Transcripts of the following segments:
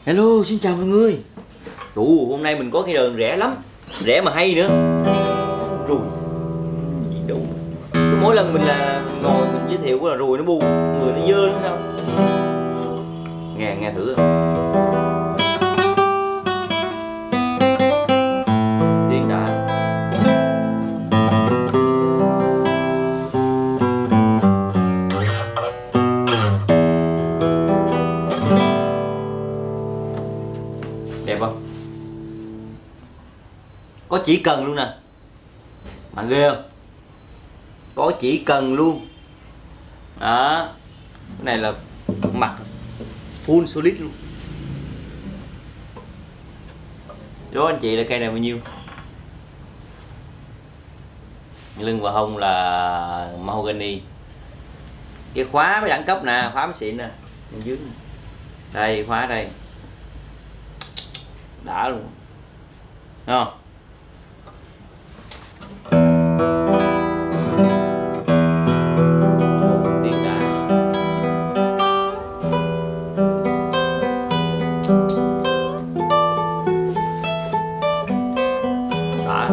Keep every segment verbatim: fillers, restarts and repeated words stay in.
Hello, xin chào mọi người. Ồ, hôm nay mình có cái đờn rẻ lắm, rẻ mà hay nữa. Rồi, gì đâu. Cứ mỗi lần mình là ngồi mình giới thiệu là ruồi nó bu, người nó dơ lắm sao? Nghe nghe thử không? Tiếng đã. Đẹp không? Có chỉ cần luôn nè. Mà ghê không? Có chỉ cần luôn. Đó. Cái này là mặt full solid luôn. Đố anh chị là cây này bao nhiêu? Lưng và hông là mahogany. Cái khóa mới đẳng cấp nè, khóa mới xịn nè. Bên dưới nè. Đây, khóa đây. Đã luôn. Thấy không? Tiếng đã. Đã.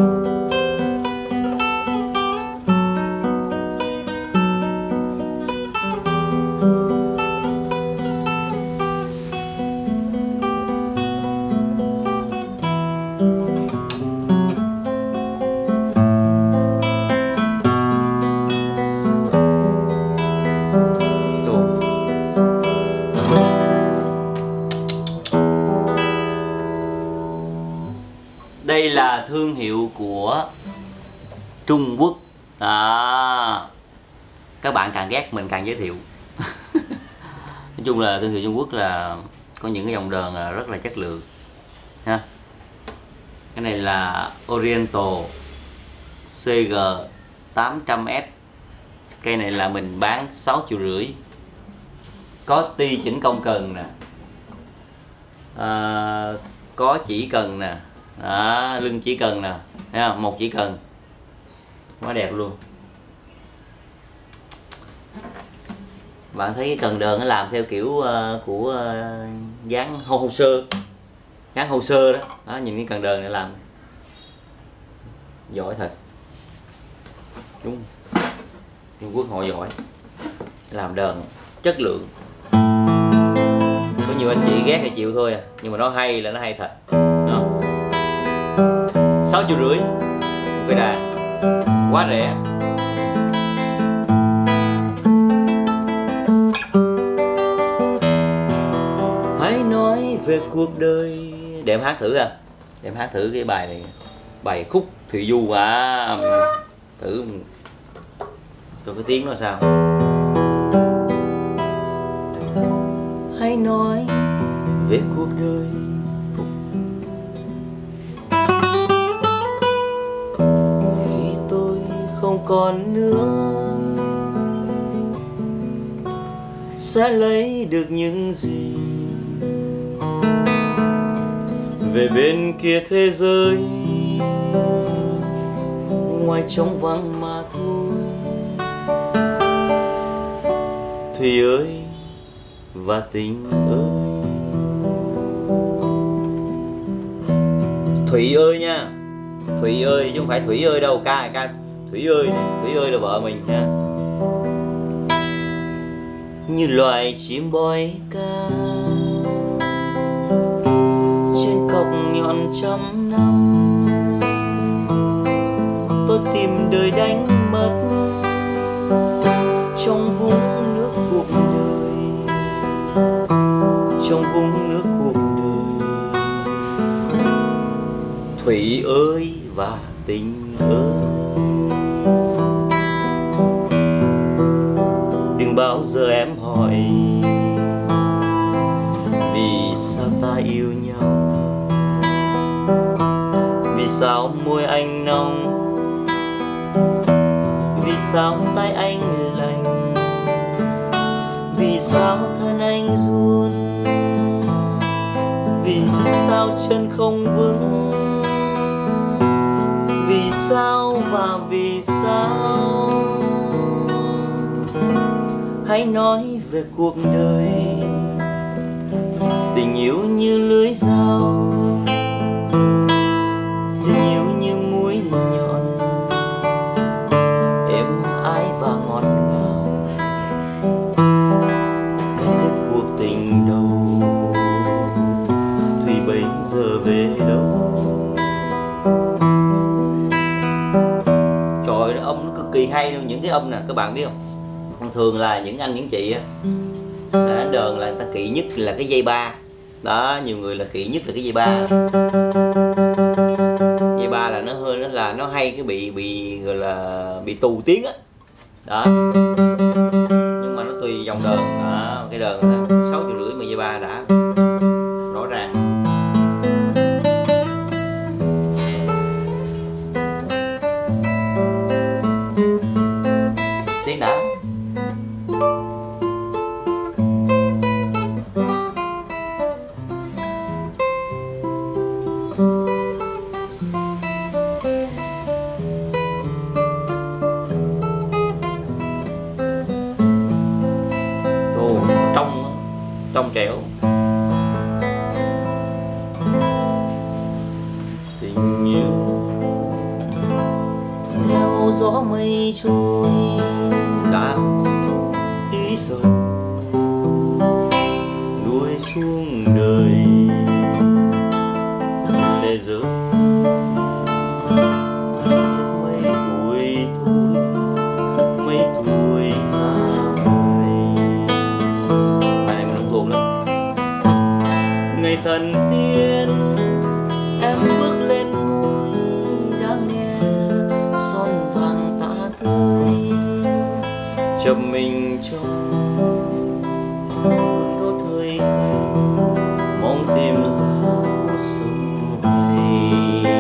Đây là thương hiệu của Trung Quốc. À, các bạn càng ghét mình càng giới thiệu. Nói chung là thương hiệu Trung Quốc là có những cái dòng đờn rất là chất lượng ha. Cái này là Oriental C G tám trăm S. Cây này là mình bán sáu triệu rưỡi. Có ti chỉnh công cần nè, à, có chỉ cần nè. Đó, lưng chỉ cần nè, thấy không? Một chỉ cần quá đẹp luôn. Bạn thấy cái cần đờn nó làm theo kiểu uh, của uh, dáng hô hô sơ, dáng hô sơ đó. Đó, nhìn cái cần đờn này làm giỏi thật. Đúng, Trung Quốc họ giỏi làm đờn chất lượng. Có nhiều anh chị ghét thì chịu thôi à, nhưng mà nó hay là nó hay thật. Sáu triệu rưỡi một cái đàn, quá rẻ. Hãy nói về cuộc đời. Để em hát thử à? Để em hát thử cái bài này, bài khúc Thủy Du à. Thử tôi cái tiếng nó sao. Hãy nói về cuộc đời. Không còn nữa sẽ lấy được những gì về bên kia thế giới, ngoài trống vắng mà thôi. Thủy ơi và tình ơi. Thủy ơi nha, Thủy ơi chứ không phải Thủy ơi đâu. Ca ca Thủy ơi, Thủy ơi là vợ mình nha. Như loài chim bói ca trên cọc nhọn trăm năm, tôi tìm đời đánh mất trong vũng nước cuộc đời, trong vũng nước cuộc đời. Thủy ơi và tình ơi. Đừng bao giờ em hỏi vì sao ta yêu nhau, vì sao môi anh nóng, vì sao tay anh lạnh, vì sao thân anh run, vì sao chân không vững, vì sao và vì sao. Hãy nói về cuộc đời, tình yêu như giờ về đâu. Trời ơi, âm nó cực kỳ hay luôn. Những cái âm nè các bạn biết không, thông thường là những anh những chị á đánh đờn là người ta kỵ nhất là cái dây ba đó, nhiều người là kỵ nhất là cái dây ba. Dây ba là nó hơi nó là nó hay cái bị bị gọi là bị tù tiếng á đó. Nhưng mà nó tùy dòng đờn đó, cái đờn sáu triệu rưỡi mà dây ba đã rõ ràng. Tiếng đã. Trong trẻo. Tình yêu theo gió mây trôi đã ý sầu đuổi xuống đời lệ rơi mấy tuổi thôi, mấy tuổi xa ngày thần tiên em bước lên ngôi đã nghe son vàng tả tơi chập mình trong đốt hơi cay mong tìm ra một sông này.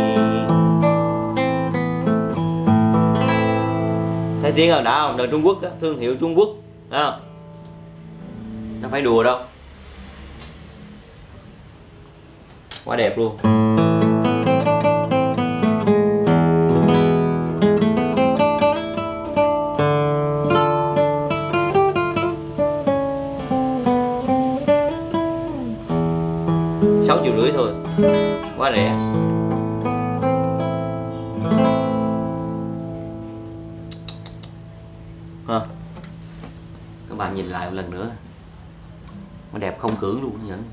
Thấy tiếng rồi đã không? Đời Trung Quốc á, thương hiệu Trung Quốc à, nó phải đùa đâu, quá đẹp luôn. Sáu triệu rưỡi thôi, quá rẻ. Ha. Các bạn nhìn lại một lần nữa, nó đẹp không cưỡng luôn vậy.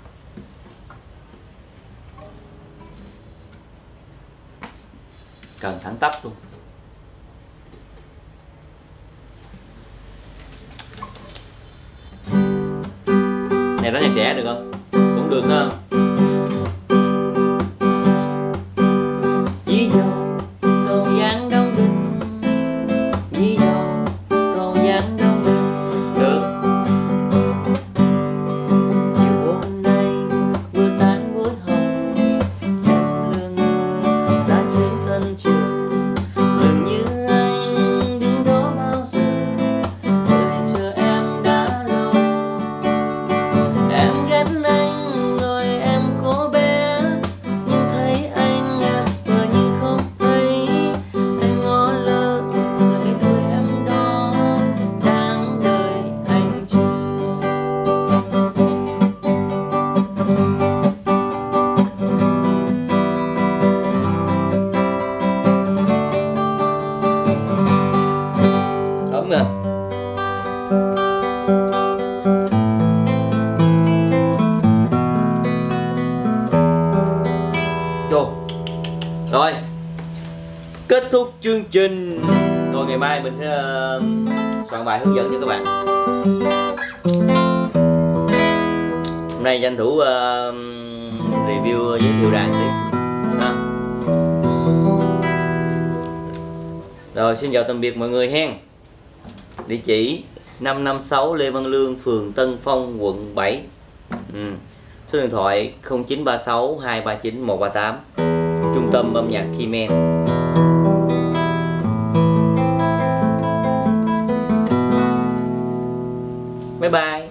Cần thẳng tắp luôn. Này đó nhạc trẻ được không? Cũng được ha. Dí dầu cầu dáng đông đình, dí dầu cầu dáng đông đình được. Chiều hôm nay mưa tán cuối hồng, em lơ ngơ ra trên sân trường. Dường như anh đứng đó bao giờ, đợi chờ em đã lâu. Em ghét anh rồi em cố bé, nhưng thấy anh em vừa như không thấy. Anh ngó lơ là cái đôi em đó đang đợi anh chờ. Đúng nè. Rồi. Rồi. Kết thúc chương trình. Rồi ngày mai mình sẽ uh, soạn bài hướng dẫn cho các bạn. Hôm nay tranh thủ uh, review giới thiệu đàn đi. À. Rồi xin chào tạm biệt mọi người hen. Địa chỉ năm năm sáu Lê Văn Lương, phường Tân Phong, quận bảy. Ừ. Số điện thoại không chín ba sáu hai ba chín một ba tám. Trung tâm âm nhạc Keymen. Bye bye.